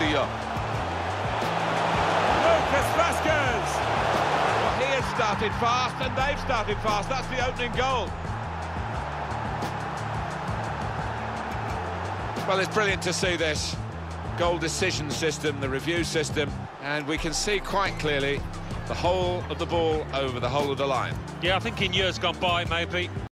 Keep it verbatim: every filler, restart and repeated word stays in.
Castillo. Lucas Vazquez. Well, he has started fast, and they've started fast. That's the opening goal. Well, it's brilliant to see this goal decision system, the review system, and we can see quite clearly the whole of the ball over the whole of the line. Yeah, I think in years gone by, maybe